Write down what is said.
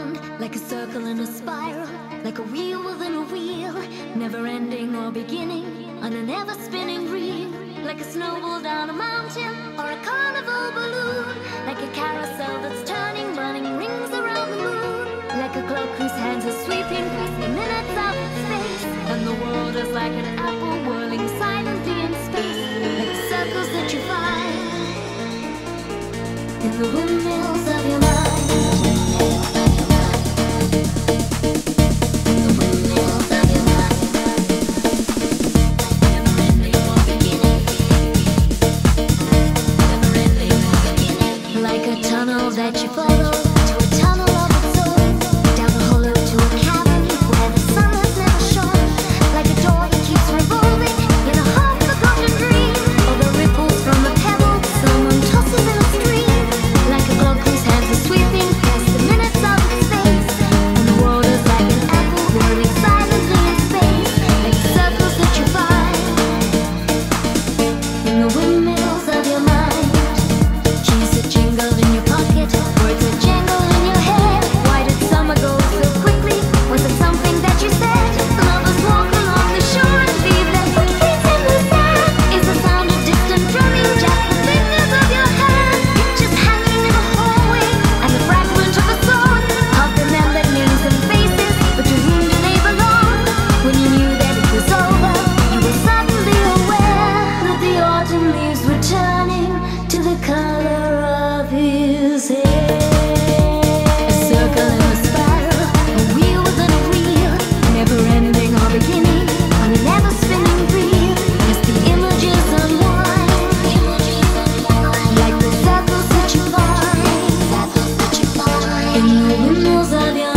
round, like a circle in a spiral, like a wheel within a wheel, never ending or beginning, on an ever spinning reel, like a snowball down a mountain or a carnival balloon, like a carousel that's turning, running rings around the moon, like a clock whose hands are sweeping past the minutes out of space, and the world is like an apple whirling silently in space, like circles that you find in the windmills of your mind. That you follow to a tunnel of its own, down a hollow to a cavern where the sun has never shone, like a door that keeps revolving in a half-forgotten dream, or the ripples from a pebble someone tosses in a stream, like a clock whose hands are sweeping past the minutes of its space, and the world is like an apple whirling silently in space, like circles that you find in the windmills of your mind. Keys that jingle in your pocket, words that jangle in your head. Why did summer go so quickly? Was it something that you said? Lovers walk along the shore and leave their footprints in the sand. Is the sound of distant drumming just the fingers of your hand? Pictures hanging in the hallway and the fragment of a song of remembered names and faces, but to whom do they belong? When you knew that it was over, you were suddenly aware that the autumn leaves were turning to the color of his hair. A circle in a spiral, a wheel within a wheel, never ending or beginning, on an ever spinning reel, as the images unwind, like the circles that you find in the windows of your